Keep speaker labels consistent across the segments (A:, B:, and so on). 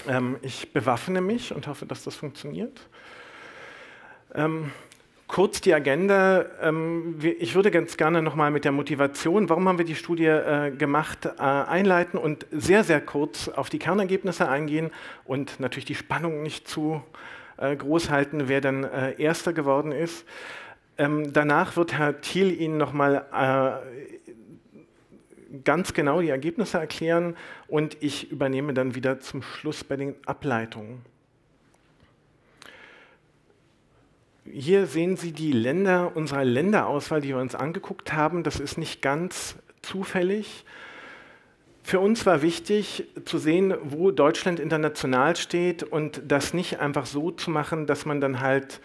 A: Ich bewaffne mich und hoffe, dass das funktioniert. Kurz die Agenda. Ich würde ganz gerne nochmal mit der Motivation, warum haben wir die Studie gemacht, einleiten und sehr, sehr kurz auf die Kernergebnisse eingehen und natürlich die Spannung nicht zu groß halten, wer dann Erster geworden ist. Danach wird Herr Thiel Ihnen nochmal ganz genau die Ergebnisse erklären und ich übernehme dann wieder zum Schluss bei den Ableitungen. Hier sehen Sie die Länder unserer Länderauswahl, die wir uns angeguckt haben. Das ist nicht ganz zufällig. Für uns war wichtig zu sehen, wo Deutschland international steht und das nicht einfach so zu machen, dass man dann halt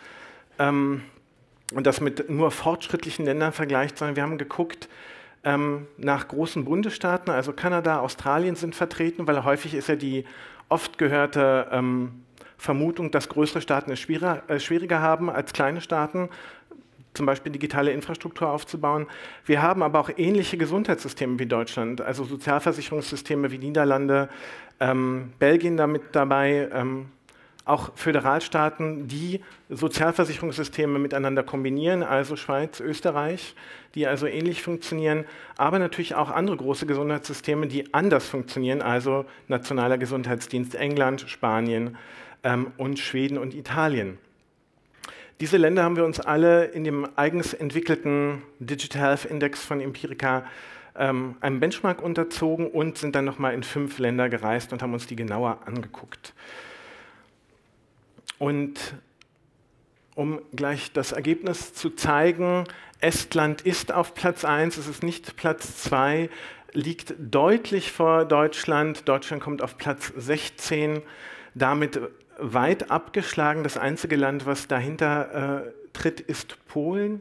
A: das mit nur fortschrittlichen Ländern vergleicht, sondern wir haben geguckt nach großen Bundesstaaten, also Kanada, Australien sind vertreten, weil häufig ist ja die oft gehörte Vermutung, dass größere Staaten es schwieriger haben als kleine Staaten, zum Beispiel digitale Infrastruktur aufzubauen. Wir haben aber auch ähnliche Gesundheitssysteme wie Deutschland, also Sozialversicherungssysteme wie Niederlande, Belgien damit dabei, auch Föderalstaaten, die Sozialversicherungssysteme miteinander kombinieren, also Schweiz, Österreich, die also ähnlich funktionieren, aber natürlich auch andere große Gesundheitssysteme, die anders funktionieren, also Nationaler Gesundheitsdienst England, Spanien, und Schweden und Italien. Diese Länder haben wir uns alle in dem eigens entwickelten Digital Health Index von Empirica einem Benchmark unterzogen und sind dann nochmal in 5 Länder gereist und haben uns die genauer angeguckt. Und um gleich das Ergebnis zu zeigen, Estland ist auf Platz 1, es ist nicht Platz 2, liegt deutlich vor Deutschland. Deutschland kommt auf Platz 16, damit weit abgeschlagen. Das einzige Land, was dahinter tritt, ist Polen.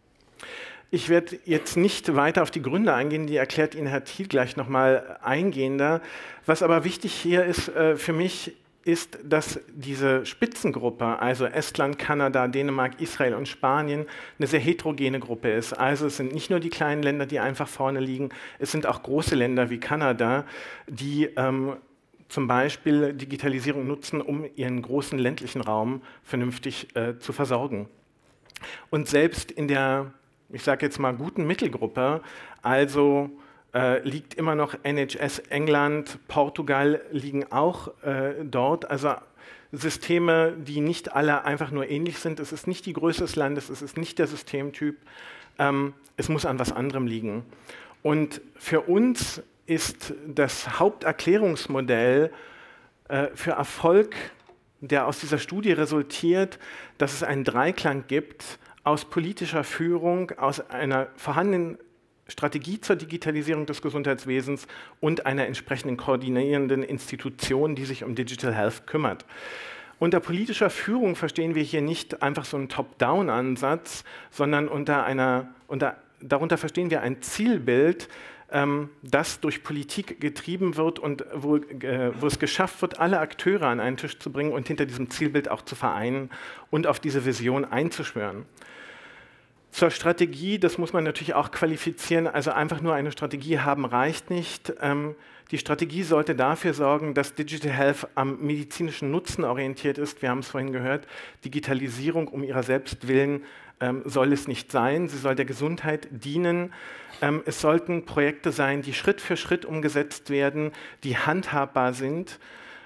A: Ich werde jetzt nicht weiter auf die Gründe eingehen, die erklärt Ihnen Herr Thiel gleich nochmal eingehender. Was aber wichtig hier ist für mich, ist, dass diese Spitzengruppe, also Estland, Kanada, Dänemark, Israel und Spanien, eine sehr heterogene Gruppe ist. Also es sind nicht nur die kleinen Länder, die einfach vorne liegen, es sind auch große Länder wie Kanada, die zum Beispiel Digitalisierung nutzen, um ihren großen ländlichen Raum vernünftig zu versorgen. Und selbst in der, ich sage jetzt mal, guten Mittelgruppe, also liegt immer noch NHS England, Portugal liegen auch dort, also Systeme, die nicht alle einfach nur ähnlich sind. Es ist nicht die Größe des Landes, es ist nicht der Systemtyp, es muss an was anderem liegen. Und für uns ist das Haupterklärungsmodell für Erfolg, der aus dieser Studie resultiert, dass es einen Dreiklang gibt aus politischer Führung, aus einer vorhandenen Strategie zur Digitalisierung des Gesundheitswesens und einer entsprechenden koordinierenden Institution, die sich um Digital Health kümmert. Unter politischer Führung verstehen wir hier nicht einfach so einen Top-Down-Ansatz, sondern darunter verstehen wir ein Zielbild, das durch Politik getrieben wird und wo es geschafft wird, alle Akteure an einen Tisch zu bringen und hinter diesem Zielbild auch zu vereinen und auf diese Vision einzuschwören. Zur Strategie, das muss man natürlich auch qualifizieren, also einfach nur eine Strategie haben reicht nicht. Die Strategie sollte dafür sorgen, dass Digital Health am medizinischen Nutzen orientiert ist. Wir haben es vorhin gehört, Digitalisierung um ihrer selbst willen soll es nicht sein. Sie soll der Gesundheit dienen. Es sollten Projekte sein, die Schritt für Schritt umgesetzt werden, die handhabbar sind.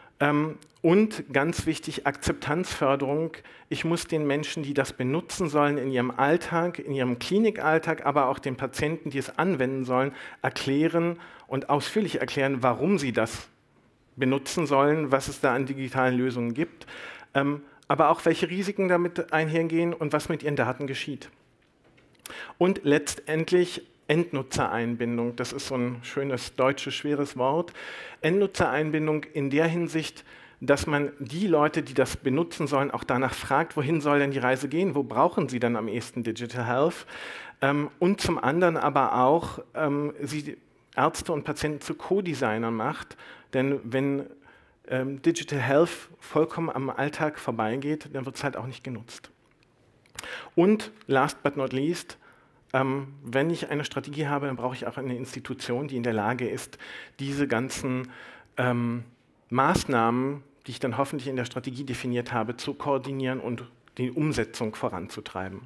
A: Und ganz wichtig, Akzeptanzförderung. Ich muss den Menschen, die das benutzen sollen in ihrem Alltag, in ihrem Klinikalltag, aber auch den Patienten, die es anwenden sollen, erklären und ausführlich erklären, warum sie das benutzen sollen, was es da an digitalen Lösungen gibt, aber auch welche Risiken damit einhergehen und was mit ihren Daten geschieht. Und letztendlich Endnutzereinbindung, das ist so ein schönes deutsches, schweres Wort. Endnutzereinbindung in der Hinsicht, dass man die Leute, die das benutzen sollen, auch danach fragt, wohin soll denn die Reise gehen, wo brauchen sie dann am ehesten Digital Health? Und zum anderen aber auch, sie Ärzte und Patienten zu Co-Designern macht, denn wenn Digital Health vollkommen am Alltag vorbeigeht, dann wird es halt auch nicht genutzt. Und last but not least, wenn ich eine Strategie habe, dann brauche ich auch eine Institution, die in der Lage ist, diese ganzen Maßnahmen die ich dann hoffentlich in der Strategie definiert habe, zu koordinieren und die Umsetzung voranzutreiben.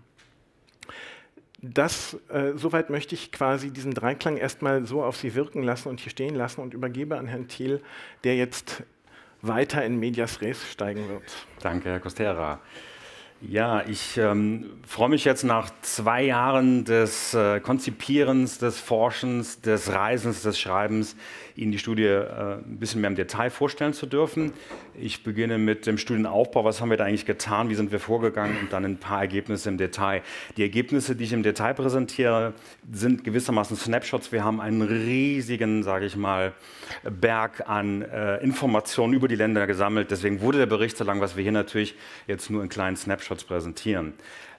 A: Soweit möchte ich quasi diesen Dreiklang erstmal so auf Sie wirken lassen und hier stehen lassen und übergebe an Herrn Thiel, der jetzt weiter in Medias Res steigen wird.
B: Danke, Herr Kostera. Ja, ich freue mich jetzt nach 2 Jahren des Konzipierens, des Forschens, des Reisens, des Schreibens, Ihnen die Studie ein bisschen mehr im Detail vorstellen zu dürfen. Ich beginne mit dem Studienaufbau. Was haben wir da eigentlich getan? Wie sind wir vorgegangen? Und dann ein paar Ergebnisse im Detail. Die Ergebnisse, die ich im Detail präsentiere, sind gewissermaßen Snapshots. Wir haben einen riesigen, sage ich mal, Berg an Informationen über die Länder gesammelt. Deswegen wurde der Bericht so lang, was wir hier natürlich jetzt nur in kleinen Snapshots präsentieren.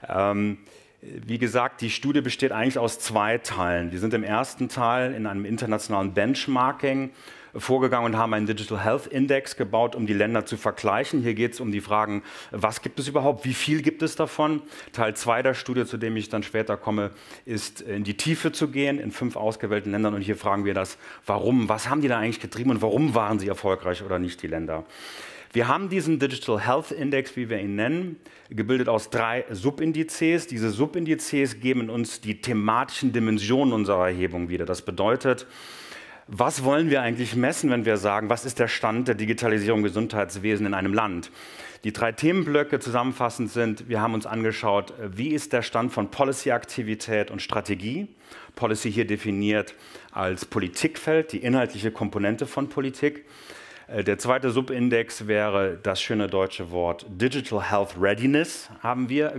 B: Wie gesagt, die Studie besteht eigentlich aus 2 Teilen. Wir sind im ersten Teil in einem internationalen Benchmarking vorgegangen und haben einen Digital Health Index gebaut, um die Länder zu vergleichen. Hier geht es um die Fragen, was gibt es überhaupt, wie viel gibt es davon. Teil 2 der Studie, zu dem ich dann später komme, ist in die Tiefe zu gehen in 5 ausgewählten Ländern. Und hier fragen wir das, warum, was haben die da eigentlich getrieben und warum waren sie erfolgreich oder nicht, die Länder. Wir haben diesen Digital Health Index, wie wir ihn nennen, gebildet aus 3 Subindizes. Diese Subindizes geben uns die thematischen Dimensionen unserer Erhebung wieder. Das bedeutet, was wollen wir eigentlich messen, wenn wir sagen, was ist der Stand der Digitalisierung im Gesundheitswesen in einem Land? Die 3 Themenblöcke zusammenfassend sind, wir haben uns angeschaut, wie ist der Stand von Policy-Aktivität und Strategie. Policy hier definiert als Politikfeld, die inhaltliche Komponente von Politik. Der zweite Subindex wäre das schöne deutsche Wort Digital Health Readiness, haben wir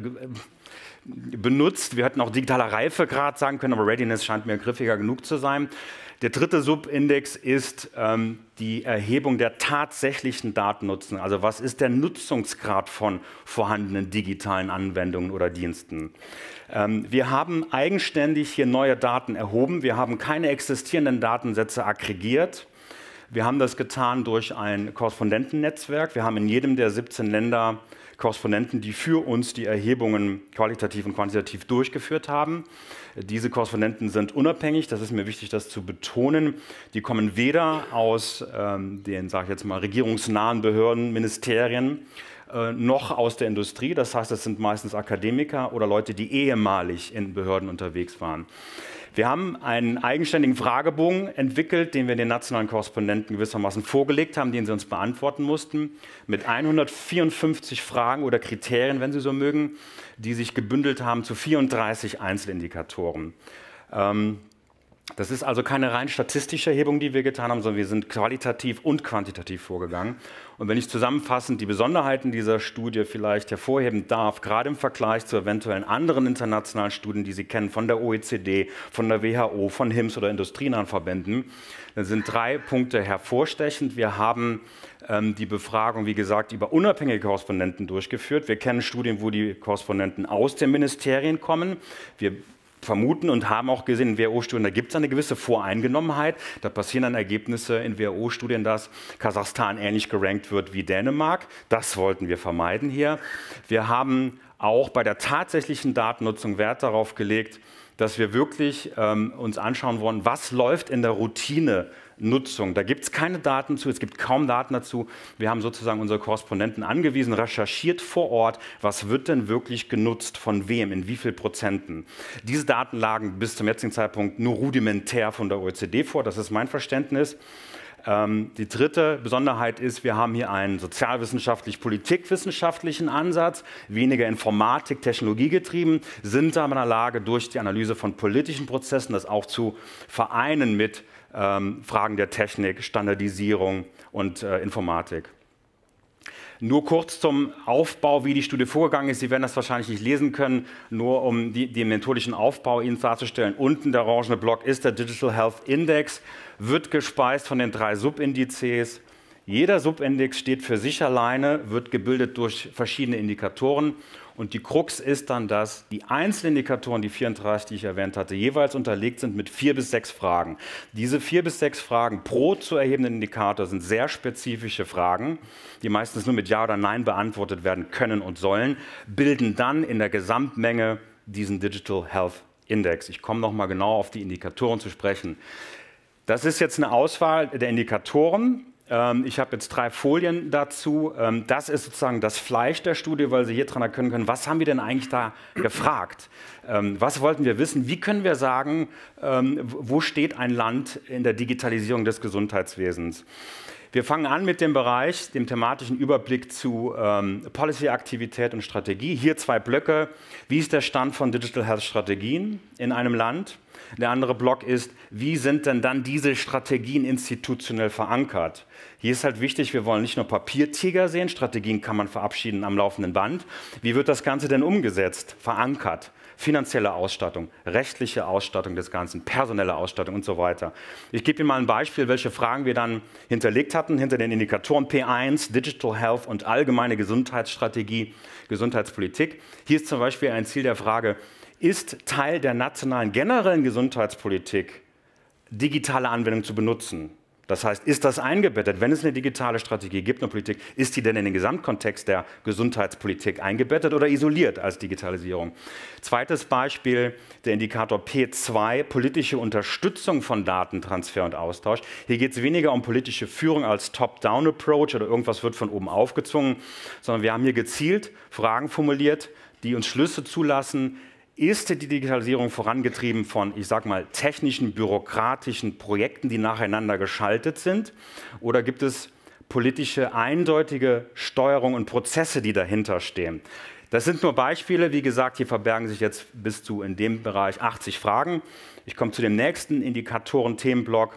B: benutzt. Wir hätten auch digitaler Reifegrad sagen können, aber Readiness scheint mir griffiger genug zu sein. Der dritte Subindex ist die Erhebung der tatsächlichen Datennutzen. Also was ist der Nutzungsgrad von vorhandenen digitalen Anwendungen oder Diensten? Wir haben eigenständig hier neue Daten erhoben. Wir haben keine existierenden Datensätze aggregiert. Wir haben das getan durch ein Korrespondentennetzwerk. Wir haben in jedem der 17 Länder Korrespondenten, die für uns die Erhebungen qualitativ und quantitativ durchgeführt haben. Diese Korrespondenten sind unabhängig, das ist mir wichtig, das zu betonen. Die kommen weder aus den, sage ich jetzt mal, regierungsnahen Behörden, Ministerien, noch aus der Industrie. Das heißt, es sind meistens Akademiker oder Leute, die ehemalig in Behörden unterwegs waren. Wir haben einen eigenständigen Fragebogen entwickelt, den wir den nationalen Korrespondenten gewissermaßen vorgelegt haben, den sie uns beantworten mussten, mit 154 Fragen oder Kriterien, wenn Sie so mögen, die sich gebündelt haben zu 34 Einzelindikatoren. Das ist also keine rein statistische Erhebung, die wir getan haben, sondern wir sind qualitativ und quantitativ vorgegangen. Und wenn ich zusammenfassend die Besonderheiten dieser Studie vielleicht hervorheben darf, gerade im Vergleich zu eventuellen anderen internationalen Studien, die Sie kennen, von der OECD, von der WHO, von HIMSS oder industrienahen Verbänden, dann sind 3 Punkte hervorstechend. Wir haben die Befragung, wie gesagt, über unabhängige Korrespondenten durchgeführt. Wir kennen Studien, wo die Korrespondenten aus den Ministerien kommen. Wir vermuten und haben auch gesehen in WHO-Studien, da gibt es eine gewisse Voreingenommenheit. Da passieren dann Ergebnisse in WHO-Studien, dass Kasachstan ähnlich gerankt wird wie Dänemark. Das wollten wir vermeiden hier. Wir haben auch bei der tatsächlichen Datennutzung Wert darauf gelegt, dass wir wirklich uns anschauen wollen, was läuft in der Routine-Nutzung. Da gibt es keine Daten zu, es gibt kaum Daten dazu. Wir haben sozusagen unsere Korrespondenten angewiesen, recherchiert vor Ort, was wird denn wirklich genutzt, von wem, in wie viel Prozenten. Diese Daten lagen bis zum jetzigen Zeitpunkt nur rudimentär von der OECD vor, das ist mein Verständnis. Die dritte Besonderheit ist, wir haben hier einen sozialwissenschaftlich-politikwissenschaftlichen Ansatz, weniger Informatik, Technologie getrieben, sind aber in der Lage, durch die Analyse von politischen Prozessen das auch zu vereinen mit Fragen der Technik, Standardisierung und Informatik. Nur kurz zum Aufbau, wie die Studie vorgegangen ist. Sie werden das wahrscheinlich nicht lesen können, nur um den methodischen Aufbau Ihnen darzustellen. Unten der orangene Block ist der Digital Health Index, wird gespeist von den 3 Subindizes. Jeder Subindex steht für sich alleine, wird gebildet durch verschiedene Indikatoren. Und die Krux ist dann, dass die Einzelindikatoren, die 34, die ich erwähnt hatte, jeweils unterlegt sind mit 4 bis 6 Fragen. Diese 4 bis 6 Fragen pro zu erhebenden Indikator sind sehr spezifische Fragen, die meistens nur mit Ja oder Nein beantwortet werden können und sollen, bilden dann in der Gesamtmenge diesen Digital Health Index. Ich komme noch mal genau auf die Indikatoren zu sprechen. Das ist jetzt eine Auswahl der Indikatoren. Ich habe jetzt 3 Folien dazu. Das ist sozusagen das Fleisch der Studie, weil Sie hier dran erkennen können, was haben wir denn eigentlich da gefragt? Was wollten wir wissen? Wie können wir sagen, wo steht ein Land in der Digitalisierung des Gesundheitswesens? Wir fangen an mit dem Bereich, dem thematischen Überblick zu Policy-Aktivität und Strategie. Hier 2 Blöcke. Wie ist der Stand von Digital Health-Strategien in einem Land? Der andere Block ist, wie sind denn dann diese Strategien institutionell verankert? Hier ist halt wichtig, wir wollen nicht nur Papiertiger sehen, Strategien kann man verabschieden am laufenden Band. Wie wird das Ganze denn umgesetzt, verankert? Finanzielle Ausstattung, rechtliche Ausstattung des Ganzen, personelle Ausstattung und so weiter. Ich gebe Ihnen mal ein Beispiel, welche Fragen wir dann hinterlegt hatten, hinter den Indikatoren P1, Digital Health und allgemeine Gesundheitsstrategie, Gesundheitspolitik. Hier ist zum Beispiel ein Ziel der Frage, ist Teil der nationalen generellen Gesundheitspolitik digitale Anwendungen zu benutzen? Das heißt, ist das eingebettet, wenn es eine digitale Strategie gibt, eine Politik, ist die denn in den Gesamtkontext der Gesundheitspolitik eingebettet oder isoliert als Digitalisierung? Zweites Beispiel, der Indikator P2, politische Unterstützung von Datentransfer und Austausch. Hier geht es weniger um politische Führung als Top-Down-Approach oder irgendwas wird von oben aufgezwungen, sondern wir haben hier gezielt Fragen formuliert, die uns Schlüsse zulassen. Ist die Digitalisierung vorangetrieben von, ich sage mal, technischen, bürokratischen Projekten, die nacheinander geschaltet sind? Oder gibt es politische, eindeutige Steuerung und Prozesse, die dahinter stehen? Das sind nur Beispiele. Wie gesagt, hier verbergen sich jetzt bis zu in dem Bereich 80 Fragen. Ich komme zu dem nächsten Indikatoren-Themenblock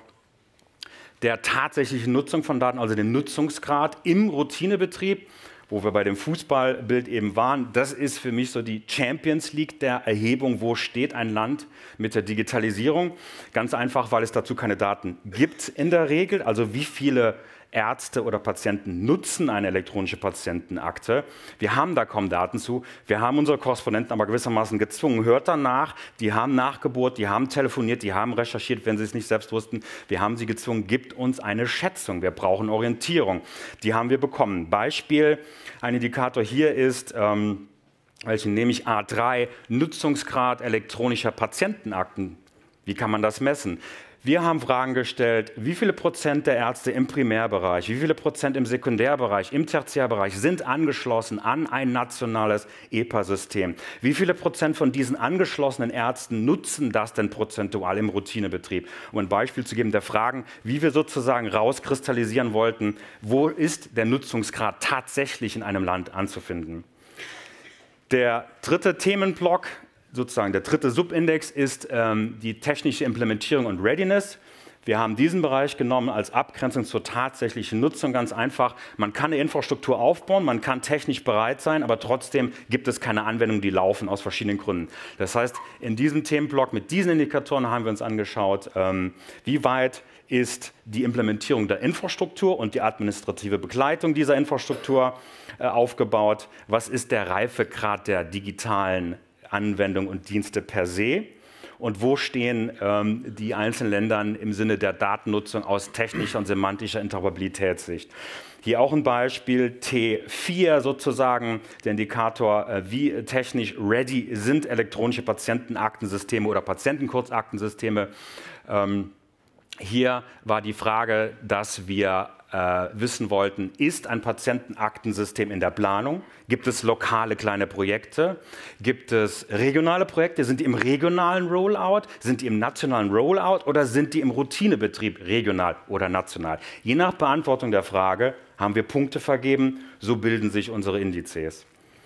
B: der tatsächlichen Nutzung von Daten, also den Nutzungsgrad im Routinebetrieb, wo wir bei dem Fußballbild eben waren. Das ist für mich so die Champions League der Erhebung, wo steht ein Land mit der Digitalisierung. Ganz einfach, weil es dazu keine Daten gibt in der Regel. Also wie viele Ärzte oder Patienten nutzen eine elektronische Patientenakte. Wir haben da kaum Daten zu. Wir haben unsere Korrespondenten aber gewissermaßen gezwungen. Hört danach, die haben nachgebohrt, die haben telefoniert, die haben recherchiert, wenn sie es nicht selbst wussten. Wir haben sie gezwungen, gibt uns eine Schätzung. Wir brauchen Orientierung. Die haben wir bekommen. Beispiel, ein Indikator hier ist, welchen nehme ich, A3, Nutzungsgrad elektronischer Patientenakten. Wie kann man das messen? Wir haben Fragen gestellt, wie viele Prozent der Ärzte im Primärbereich, wie viele Prozent im Sekundärbereich, im Tertiärbereich sind angeschlossen an ein nationales EPA-System? Wie viele Prozent von diesen angeschlossenen Ärzten nutzen das denn prozentual im Routinebetrieb? Um ein Beispiel zu geben der Fragen, wie wir sozusagen rauskristallisieren wollten, wo ist der Nutzungsgrad tatsächlich in einem Land anzufinden? Der dritte Themenblock, sozusagen der dritte Subindex, ist die technische Implementierung und Readiness. Wir haben diesen Bereich genommen als Abgrenzung zur tatsächlichen Nutzung. Ganz einfach, man kann eine Infrastruktur aufbauen, man kann technisch bereit sein, aber trotzdem gibt es keine Anwendungen, die laufen aus verschiedenen Gründen. Das heißt, in diesem Themenblock mit diesen Indikatoren haben wir uns angeschaut, wie weit ist die Implementierung der Infrastruktur und die administrative Begleitung dieser Infrastruktur aufgebaut. Was ist der Reifegrad der digitalen Anwendung und Dienste per se und wo stehen die einzelnen Länder im Sinne der Datennutzung aus technischer und semantischer Interoperabilitätssicht. Hier auch ein Beispiel, T4 sozusagen, der Indikator, wie technisch ready sind elektronische Patientenaktensysteme oder Patientenkurzaktensysteme. Hier war die Frage, dass wir wissen wollten, ist ein Patientenaktensystem in der Planung? Gibt es lokale kleine Projekte? Gibt es regionale Projekte? Sind die im regionalen Rollout? Sind die im nationalen Rollout? Oder sind die im Routinebetrieb regional oder national? Je nach Beantwortung der Frage haben wir Punkte vergeben, so bilden sich unsere Indizes.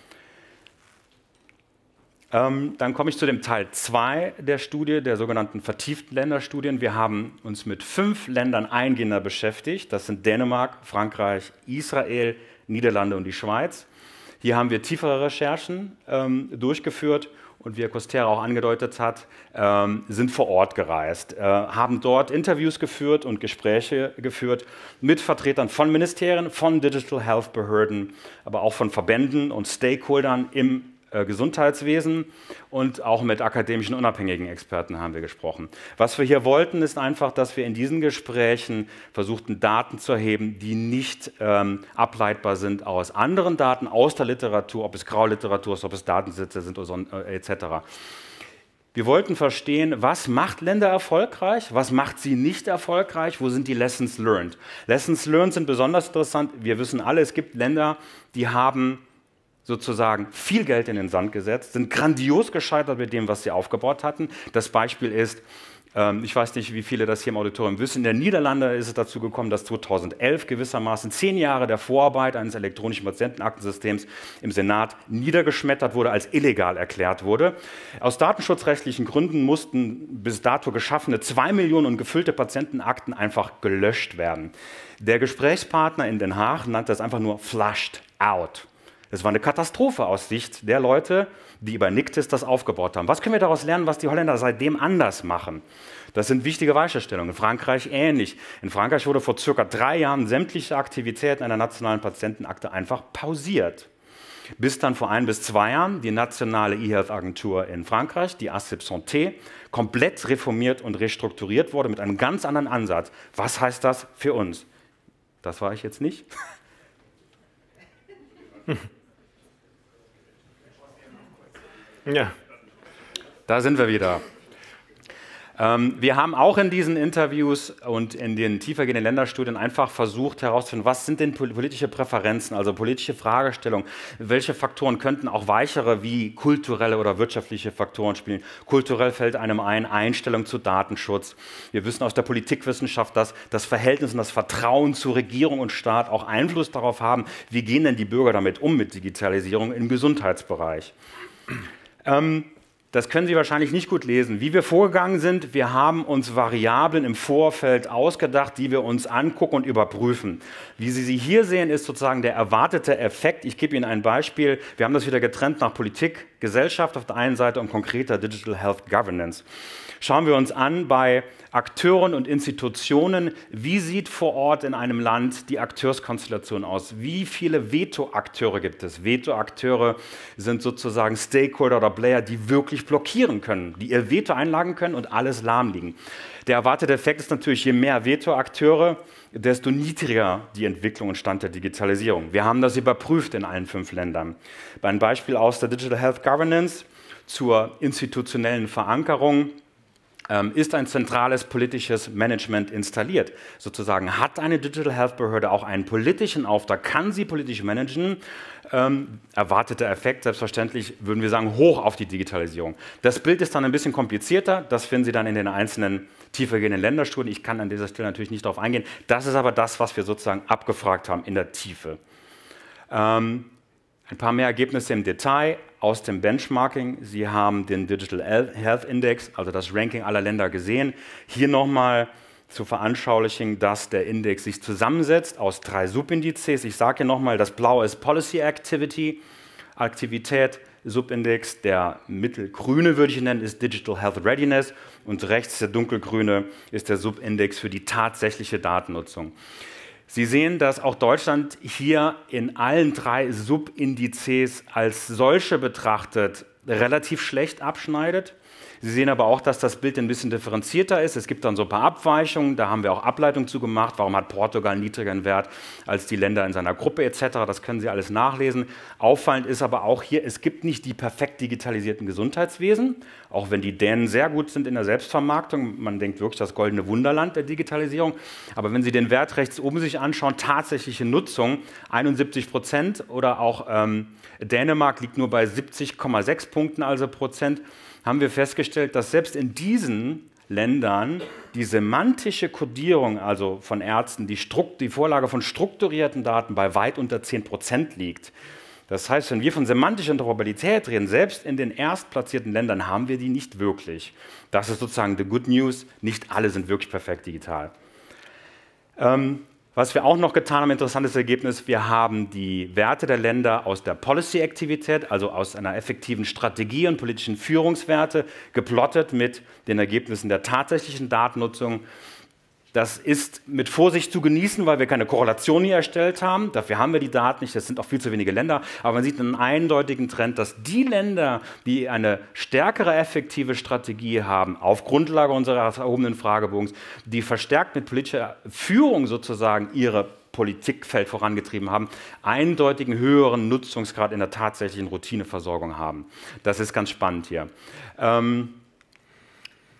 B: Dann komme ich zu dem Teil 2 der Studie, der sogenannten vertieften Länderstudien. Wir haben uns mit 5 Ländern eingehender beschäftigt. Das sind Dänemark, Frankreich, Israel, Niederlande und die Schweiz. Hier haben wir tiefere Recherchen durchgeführt und wie Herr Kostera auch angedeutet hat, sind vor Ort gereist, haben dort Interviews geführt und Gespräche geführt mit Vertretern von Ministerien, von Digital Health Behörden, aber auch von Verbänden und Stakeholdern im Gesundheitswesen und auch mit akademischen unabhängigen Experten haben wir gesprochen. Was wir hier wollten, ist einfach, dass wir in diesen Gesprächen versuchten, Daten zu erheben, die nicht ableitbar sind aus anderen Daten, aus der Literatur, ob es Grauliteratur ist, ob es Datensätze sind oder etc. Wir wollten verstehen, was macht Länder erfolgreich, was macht sie nicht erfolgreich, wo sind die Lessons learned. Lessons learned sind besonders interessant. Wir wissen alle, es gibt Länder, die haben sozusagen viel Geld in den Sand gesetzt, sind grandios gescheitert mit dem, was sie aufgebaut hatten. Das Beispiel ist, ich weiß nicht, wie viele das hier im Auditorium wissen, in den Niederlanden ist es dazu gekommen, dass 2011 gewissermaßen 10 Jahre der Vorarbeit eines elektronischen Patientenaktensystems im Senat niedergeschmettert wurde, als illegal erklärt wurde. Aus datenschutzrechtlichen Gründen mussten bis dato geschaffene 2 Millionen und gefüllte Patientenakten einfach gelöscht werden. Der Gesprächspartner in Den Haag nannte das einfach nur flushed out. Das war eine Katastrophe aus Sicht der Leute, die über Niktis das aufgebaut haben. Was können wir daraus lernen, was die Holländer seitdem anders machen? Das sind wichtige Weichenstellungen. In Frankreich ähnlich. In Frankreich wurde vor circa 3 Jahren sämtliche Aktivitäten einer nationalen Patientenakte einfach pausiert. Bis dann vor 1 bis 2 Jahren die nationale E-Health-Agentur in Frankreich, die ACIP Santé, komplett reformiert und restrukturiert wurde mit einem ganz anderen Ansatz. Was heißt das für uns? Das war ich jetzt nicht.
A: Ja.
B: Da sind wir wieder. Wir haben auch in diesen Interviews und in den tiefergehenden Länderstudien einfach versucht herauszufinden, was sind denn politische Präferenzen, also politische Fragestellungen, welche Faktoren könnten auch weichere wie kulturelle oder wirtschaftliche Faktoren spielen. Kulturell fällt einem ein, Einstellung zu Datenschutz. Wir wissen aus der Politikwissenschaft, dass das Verhältnis und das Vertrauen zu Regierung und Staat auch Einfluss darauf haben, wie gehen denn die Bürger damit um mit Digitalisierung im Gesundheitsbereich. Das können Sie wahrscheinlich nicht gut lesen. Wie wir vorgegangen sind, wir haben uns Variablen im Vorfeld ausgedacht, die wir uns angucken und überprüfen. Wie Sie sie hier sehen, ist sozusagen der erwartete Effekt. Ich gebe Ihnen ein Beispiel. Wir haben das wieder getrennt nach Politik, Gesellschaft auf der einen Seite und konkreter Digital Health Governance. Schauen wir uns an bei Akteuren und Institutionen, wie sieht vor Ort in einem Land die Akteurskonstellation aus? Wie viele Veto-Akteure gibt es? Veto-Akteure sind sozusagen Stakeholder oder Player, die wirklich blockieren können, die ihr Veto einlagen können und alles lahmlegen. Der erwartete Effekt ist natürlich, je mehr Veto-Akteure, desto niedriger die Entwicklung und Stand der Digitalisierung. Wir haben das überprüft in allen 5 Ländern. Bei einem Beispiel aus der Digital Health Governance zur institutionellen Verankerung ist ein zentrales politisches Management installiert. Sozusagen hat eine Digital Health Behörde auch einen politischen Auftrag, kann sie politisch managen. Erwarteter Effekt, selbstverständlich, würden wir sagen, hoch auf die Digitalisierung. Das Bild ist dann ein bisschen komplizierter, das finden Sie dann in den einzelnen tiefergehenden Länderstudien. Ich kann an dieser Stelle natürlich nicht darauf eingehen. Das ist aber das, was wir sozusagen abgefragt haben in der Tiefe. Ein paar mehr Ergebnisse im Detail aus dem Benchmarking. Sie haben den Digital Health Index, also das Ranking aller Länder gesehen. Hier nochmal zu veranschaulichen, dass der Index sich zusammensetzt aus 3 Subindizes. Ich sage hier nochmal, das Blaue ist Policy Activity, Aktivität, Subindex, der mittelgrüne würde ich nennen, ist Digital Health Readiness und rechts der dunkelgrüne ist der Subindex für die tatsächliche Datennutzung. Sie sehen, dass auch Deutschland hier in allen 3 Subindizes als solche betrachtet relativ schlecht abschneidet. Sie sehen aber auch, dass das Bild ein bisschen differenzierter ist. Es gibt dann so ein paar Abweichungen, da haben wir auch Ableitungen zu gemacht. Warum hat Portugal einen niedrigeren Wert als die Länder in seiner Gruppe etc.? Das können Sie alles nachlesen. Auffallend ist aber auch hier, es gibt nicht die perfekt digitalisierten Gesundheitswesen, auch wenn die Dänen sehr gut sind in der Selbstvermarktung. Man denkt wirklich das goldene Wunderland der Digitalisierung. Aber wenn Sie den Wert rechts oben sich anschauen, tatsächliche Nutzung 71% oder auch Dänemark liegt nur bei 70,6 Punkten, also Prozent, haben wir festgestellt, dass selbst in diesen Ländern die semantische Kodierung, also von Ärzten, die Vorlage von strukturierten Daten bei weit unter 10% liegt. Das heißt, wenn wir von semantischer Interoperabilität reden, selbst in den erstplatzierten Ländern haben wir die nicht wirklich. Das ist sozusagen the good news, nicht alle sind wirklich perfekt digital. Was wir auch noch getan haben, interessantes Ergebnis, wir haben die Werte der Länder aus der Policy-Aktivität, also aus einer effektiven Strategie und politischen Führungswerte, geplottet mit den Ergebnissen der tatsächlichen Datennutzung. Das ist mit Vorsicht zu genießen, weil wir keine Korrelation hier erstellt haben. Dafür haben wir die Daten nicht, das sind auch viel zu wenige Länder. Aber man sieht einen eindeutigen Trend, dass die Länder, die eine stärkere effektive Strategie haben, auf Grundlage unseres erhobenen Fragebogens, die verstärkt mit politischer Führung sozusagen ihre Politikfeld vorangetrieben haben, eindeutigen höheren Nutzungsgrad in der tatsächlichen Routineversorgung haben. Das ist ganz spannend hier.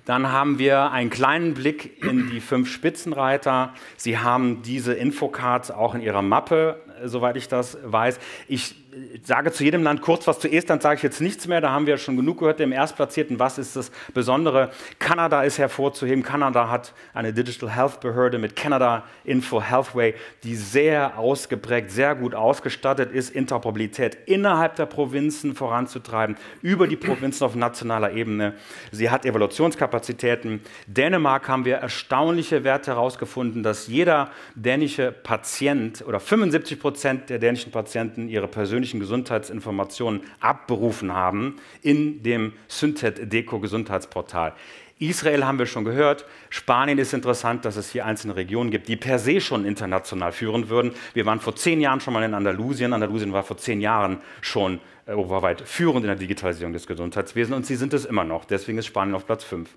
B: Dann haben wir einen kleinen Blick in die 5 Spitzenreiter. Sie haben diese Infocards auch in Ihrer Mappe, soweit ich das weiß. Ich sage zu jedem Land kurz was. Zu Estland sage ich jetzt nichts mehr, da haben wir schon genug gehört. Dem Erstplatzierten, was ist das Besondere? Kanada ist hervorzuheben. Kanada hat eine Digital Health Behörde mit Canada Info Healthway, die sehr ausgeprägt, sehr gut ausgestattet ist, Interoperabilität innerhalb der Provinzen voranzutreiben, über die Provinzen auf nationaler Ebene. Sie hat Evaluationskapazitäten. Dänemark haben wir erstaunliche Werte herausgefunden, dass jeder dänische Patient oder 75% der dänischen Patienten ihre persönlichen Gesundheitsinformationen abberufen haben in dem Syntet Deco Gesundheitsportal. Israel haben wir schon gehört. Spanien ist interessant, dass es hier einzelne Regionen gibt, die per se schon international führen würden. Wir waren vor 10 Jahren schon mal in Andalusien. Andalusien war vor 10 Jahren schon europaweit führend in der Digitalisierung des Gesundheitswesens und sie sind es immer noch. Deswegen ist Spanien auf Platz 5.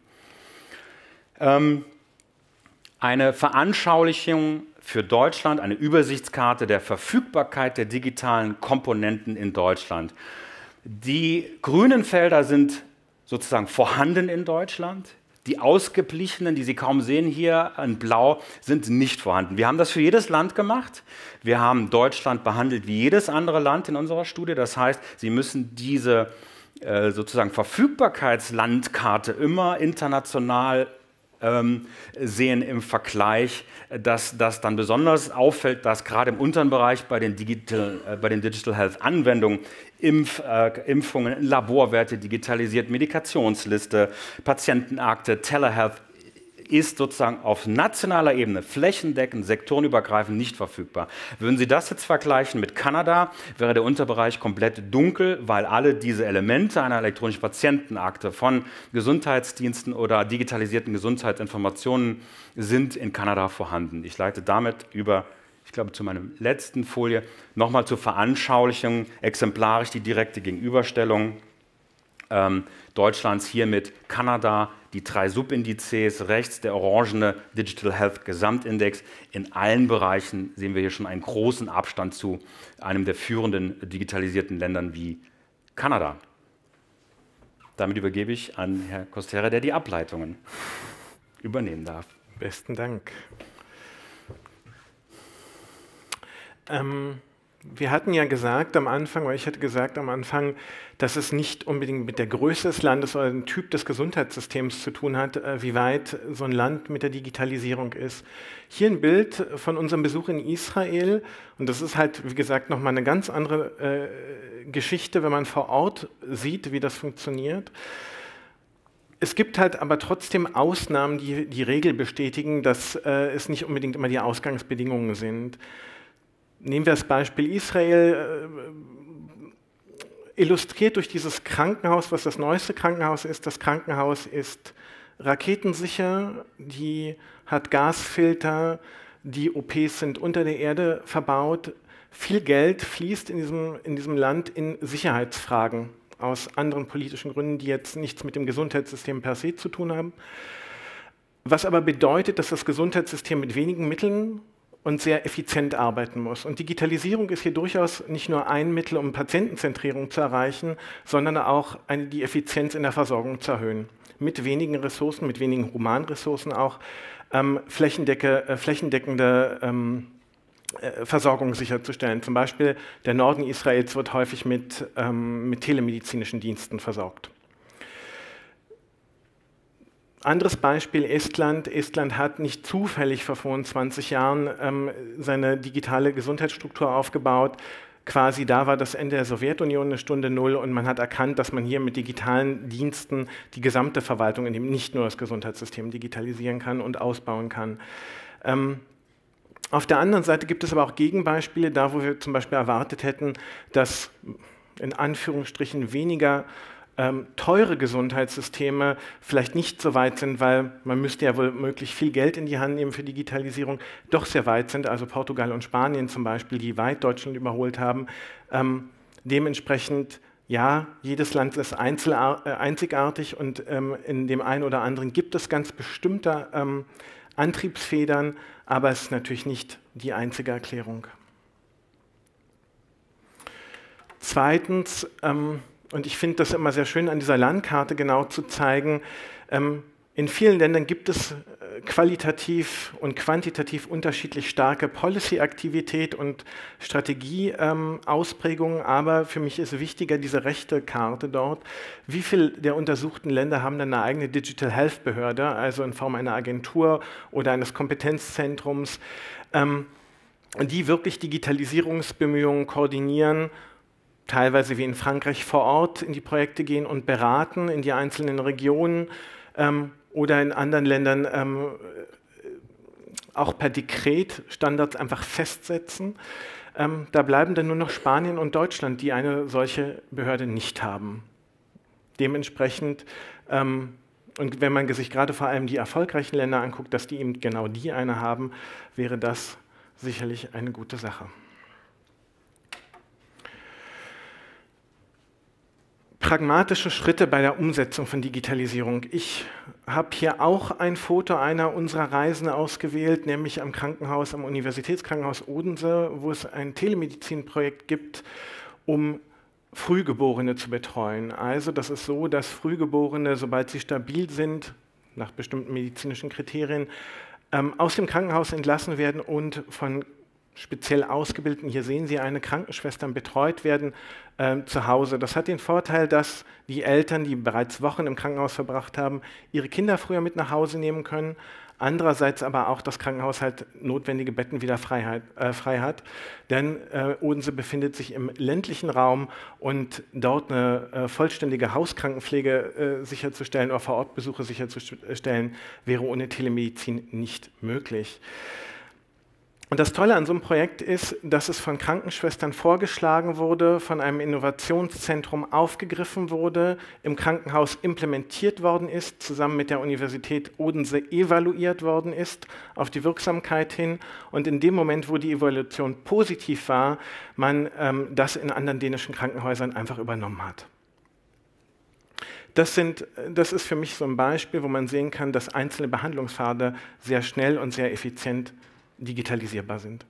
B: Eine Veranschaulichung für Deutschland, eine Übersichtskarte der Verfügbarkeit der digitalen Komponenten in Deutschland. Die grünen Felder sind sozusagen vorhanden in Deutschland. Die ausgeblichenen, die Sie kaum sehen hier in Blau, sind nicht vorhanden. Wir haben das für jedes Land gemacht. Wir haben Deutschland behandelt wie jedes andere Land in unserer Studie. Das heißt, Sie müssen diese sozusagen Verfügbarkeitslandkarte immer international sehen im Vergleich, dass das dann besonders auffällt, dass gerade im unteren Bereich bei den Digital Health Anwendungen Impfungen, Laborwerte digitalisiert, Medikationsliste, Patientenakte, Telehealth ist sozusagen auf nationaler Ebene flächendeckend, sektorenübergreifend nicht verfügbar. Würden Sie das jetzt vergleichen mit Kanada, wäre der Unterbereich komplett dunkel, weil alle diese Elemente einer elektronischen Patientenakte von Gesundheitsdiensten oder digitalisierten Gesundheitsinformationen sind in Kanada vorhanden. Ich leite damit über, ich glaube, zu meiner letzten Folie, nochmal zur Veranschaulichung, exemplarisch die direkte Gegenüberstellung Deutschlands hier mit Kanada, die 3 Subindizes, rechts der orangene Digital Health Gesamtindex. In allen Bereichen sehen wir hier schon einen großen Abstand zu einem der führenden digitalisierten Ländern wie Kanada. Damit übergebe ich an Herrn Costera, der die Ableitungen übernehmen darf.
A: Besten Dank. Wir hatten ja gesagt am Anfang, oder ich hatte gesagt am Anfang, dass es nicht unbedingt mit der Größe des Landes oder dem Typ des Gesundheitssystems zu tun hat, wie weit so ein Land mit der Digitalisierung ist. Hier ein Bild von unserem Besuch in Israel und das ist halt, wie gesagt, nochmal eine ganz andere Geschichte, wenn man vor Ort sieht, wie das funktioniert. Es gibt halt aber trotzdem Ausnahmen, die die Regel bestätigen, dass es nicht unbedingt immer die Ausgangsbedingungen sind. Nehmen wir das Beispiel Israel, illustriert durch dieses Krankenhaus, was das neueste Krankenhaus ist. Das Krankenhaus ist raketensicher, die hat Gasfilter, die OPs sind unter der Erde verbaut. Viel Geld fließt in diesem Land in Sicherheitsfragen aus anderen politischen Gründen, die jetzt nichts mit dem Gesundheitssystem per se zu tun haben. Was aber bedeutet, dass das Gesundheitssystem mit wenigen Mitteln und sehr effizient arbeiten muss. Und Digitalisierung ist hier durchaus nicht nur ein Mittel, um Patientenzentrierung zu erreichen, sondern auch die Effizienz in der Versorgung zu erhöhen. Mit wenigen Ressourcen, mit wenigen Humanressourcen auch flächendeckende Versorgung sicherzustellen. Zum Beispiel der Norden Israels wird häufig mit telemedizinischen Diensten versorgt. Anderes Beispiel Estland. Estland hat nicht zufällig vor 25 Jahren seine digitale Gesundheitsstruktur aufgebaut. Quasi da war das Ende der Sowjetunion eine Stunde Null und man hat erkannt, dass man hier mit digitalen Diensten die gesamte Verwaltung, in dem nicht nur das Gesundheitssystem digitalisieren kann und ausbauen kann. Auf der anderen Seite gibt es aber auch Gegenbeispiele, da wo wir zum Beispiel erwartet hätten, dass in Anführungsstrichen weniger teure Gesundheitssysteme vielleicht nicht so weit sind, weil man müsste ja wohl möglich viel Geld in die Hand nehmen für Digitalisierung, doch sehr weit sind, also Portugal und Spanien zum Beispiel, die weit Deutschland überholt haben. Dementsprechend, ja, jedes Land ist einzigartig und in dem einen oder anderen gibt es ganz bestimmte Antriebsfedern, aber es ist natürlich nicht die einzige Erklärung. Zweitens, und ich finde das immer sehr schön, an dieser Landkarte genau zu zeigen, In vielen Ländern gibt es qualitativ und quantitativ unterschiedlich starke Policy-Aktivität und Strategieausprägungen, aber für mich ist wichtiger diese rechte Karte dort. Wie viele der untersuchten Länder haben dann eine eigene Digital Health Behörde, also in Form einer Agentur oder eines Kompetenzzentrums, die wirklich Digitalisierungsbemühungen koordinieren, teilweise wie in Frankreich vor Ort in die Projekte gehen und beraten in die einzelnen Regionen, oder in anderen Ländern auch per Dekret Standards einfach festsetzen. Da bleiben dann nur noch Spanien und Deutschland, die eine solche Behörde nicht haben. Dementsprechend, und wenn man sich gerade vor allem die erfolgreichen Länder anguckt, dass die eben genau die eine haben, wäre das sicherlich eine gute Sache. Pragmatische Schritte bei der Umsetzung von Digitalisierung. Ich habe hier auch ein Foto einer unserer Reisen ausgewählt, nämlich am Krankenhaus, am Universitätskrankenhaus Odense, wo es ein Telemedizinprojekt gibt, um Frühgeborene zu betreuen. Also das ist so, dass Frühgeborene, sobald sie stabil sind, nach bestimmten medizinischen Kriterien, aus dem Krankenhaus entlassen werden und von speziell ausgebildeten, hier sehen Sie eine Krankenschwestern, betreut werden zu Hause. Das hat den Vorteil, dass die Eltern, die bereits Wochen im Krankenhaus verbracht haben, ihre Kinder früher mit nach Hause nehmen können. Andererseits aber auch das Krankenhaus halt notwendige Betten wieder frei hat. Denn Odense befindet sich im ländlichen Raum und dort eine vollständige Hauskrankenpflege sicherzustellen oder Vorortbesuche sicherzustellen, wäre ohne Telemedizin nicht möglich. Und das Tolle an so einem Projekt ist, dass es von Krankenschwestern vorgeschlagen wurde, von einem Innovationszentrum aufgegriffen wurde, im Krankenhaus implementiert worden ist, zusammen mit der Universität Odense evaluiert worden ist, auf die Wirksamkeit hin. Und in dem Moment, wo die Evaluation positiv war, man das in anderen dänischen Krankenhäusern einfach übernommen hat. Das ist für mich so ein Beispiel, wo man sehen kann, dass einzelne Behandlungspfade sehr schnell und sehr effizient digitalisierbar sind.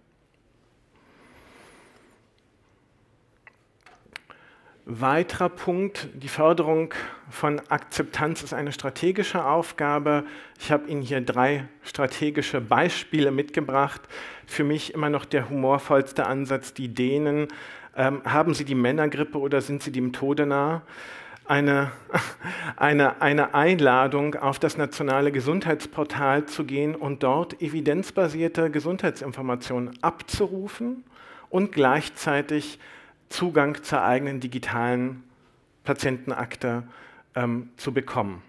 A: Weiterer Punkt, die Förderung von Akzeptanz ist eine strategische Aufgabe. Ich habe Ihnen hier 3 strategische Beispiele mitgebracht. Für mich immer noch der humorvollste Ansatz, die Dänen. Haben Sie die Männergrippe oder sind Sie dem Tode nah? Eine Einladung, auf das nationale Gesundheitsportal zu gehen und dort evidenzbasierte Gesundheitsinformationen abzurufen und gleichzeitig Zugang zur eigenen digitalen Patientenakte zu bekommen.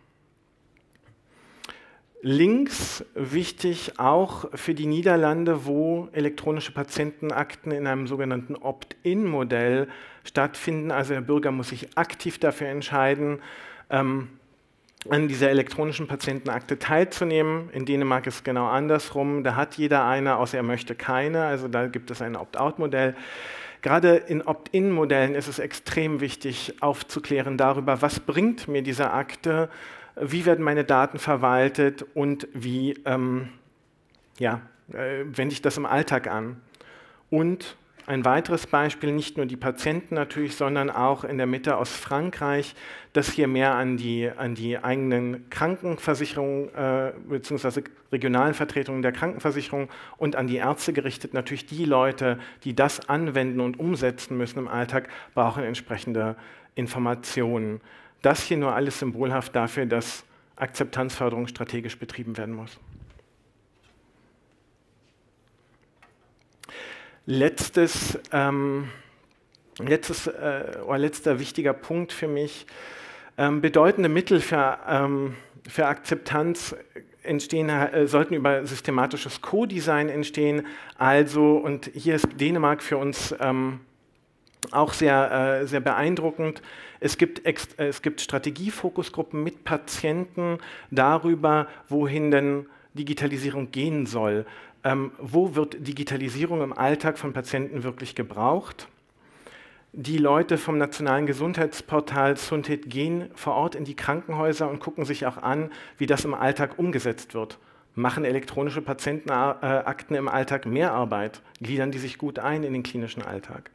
A: Links wichtig auch für die Niederlande, wo elektronische Patientenakten in einem sogenannten Opt-in-Modell stattfinden. Also der Bürger muss sich aktiv dafür entscheiden, an dieser elektronischen Patientenakte teilzunehmen. In Dänemark ist es genau andersrum. Da hat jeder eine, außer er möchte keine. Also da gibt es ein Opt-out-Modell. Gerade in Opt-in-Modellen ist es extrem wichtig, aufzuklären darüber, was bringt mir diese Akte, wie werden meine Daten verwaltet und wie wende ich das im Alltag an. Und ein weiteres Beispiel, nicht nur die Patienten natürlich, sondern auch in der Mitte aus Frankreich, das hier mehr an die eigenen Krankenversicherungen bzw. regionalen Vertretungen der Krankenversicherung und an die Ärzte gerichtet. Natürlich die Leute, die das anwenden und umsetzen müssen im Alltag, brauchen entsprechende Informationen. Das hier nur alles symbolhaft dafür, dass Akzeptanzförderung strategisch betrieben werden muss. Letzter wichtiger Punkt für mich. Bedeutende Mittel für Akzeptanz sollten über systematisches Co-Design entstehen. Also, und hier ist Dänemark für uns auch sehr, sehr beeindruckend. Es gibt Strategiefokusgruppen mit Patienten darüber, wohin denn Digitalisierung gehen soll. Wo wird Digitalisierung im Alltag von Patienten wirklich gebraucht? Die Leute vom Nationalen Gesundheitsportal Sundhed gehen vor Ort in die Krankenhäuser und gucken sich auch an, wie das im Alltag umgesetzt wird. Machen elektronische Patientenakten im Alltag mehr Arbeit? Gliedern die sich gut ein in den klinischen Alltag?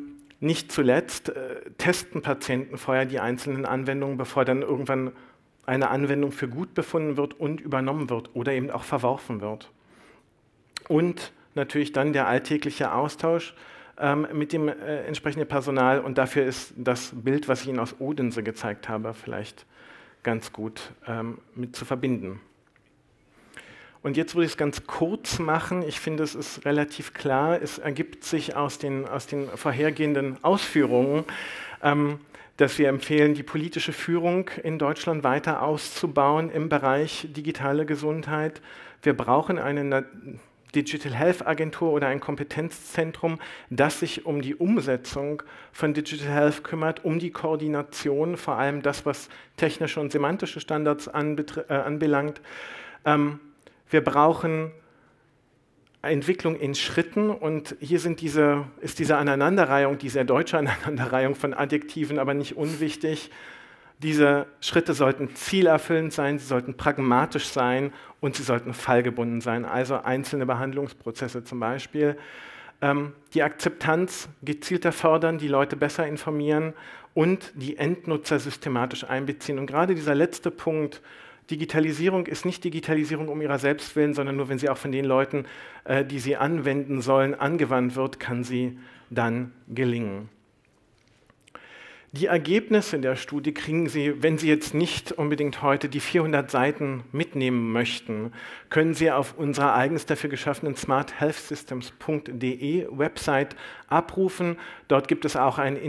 A: Nicht zuletzt testen Patienten vorher die einzelnen Anwendungen, bevor dann irgendwann eine Anwendung für gut befunden wird und übernommen wird oder eben auch verworfen wird. Und natürlich dann der alltägliche Austausch mit dem entsprechenden Personal, und dafür ist das Bild, was ich Ihnen aus Odense gezeigt habe, vielleicht ganz gut mit zu verbinden. Und jetzt würde ich es ganz kurz machen. Ich finde, es ist relativ klar, es ergibt sich aus den vorhergehenden Ausführungen, dass wir empfehlen, die politische Führung in Deutschland weiter auszubauen im Bereich digitale Gesundheit. Wir brauchen eine Digital Health Agentur oder ein Kompetenzzentrum, das sich um die Umsetzung von Digital Health kümmert, um die Koordination, vor allem das, was technische und semantische Standards anbelangt. Wir brauchen Entwicklung in Schritten, und hier ist diese Aneinanderreihung, die sehr deutsche Aneinanderreihung von Adjektiven, aber nicht unwichtig. Diese Schritte sollten zielerfüllend sein, sie sollten pragmatisch sein und sie sollten fallgebunden sein, also einzelne Behandlungsprozesse zum Beispiel. Die Akzeptanz gezielter fördern, die Leute besser informieren und die Endnutzer systematisch einbeziehen. Und gerade dieser letzte Punkt, Digitalisierung ist nicht Digitalisierung um ihrer selbst willen, sondern nur, wenn sie auch von den Leuten, die sie anwenden sollen, angewandt wird, kann sie dann gelingen. Die Ergebnisse der Studie kriegen Sie, wenn Sie jetzt nicht unbedingt heute die 400 Seiten mitnehmen möchten, können Sie auf unserer eigens dafür geschaffenen smarthealthsystems.de Website abrufen. Dort gibt es auch ein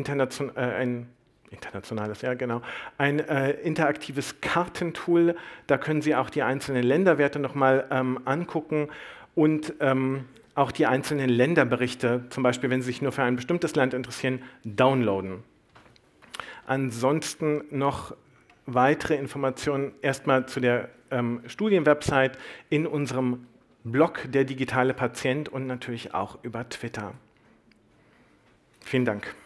A: interaktives Kartentool. Da können Sie auch die einzelnen Länderwerte nochmal angucken und auch die einzelnen Länderberichte, zum Beispiel, wenn Sie sich nur für ein bestimmtes Land interessieren, downloaden. Ansonsten noch weitere Informationen erstmal zu der Studienwebsite in unserem Blog Der digitale Patient und natürlich auch über Twitter. Vielen Dank.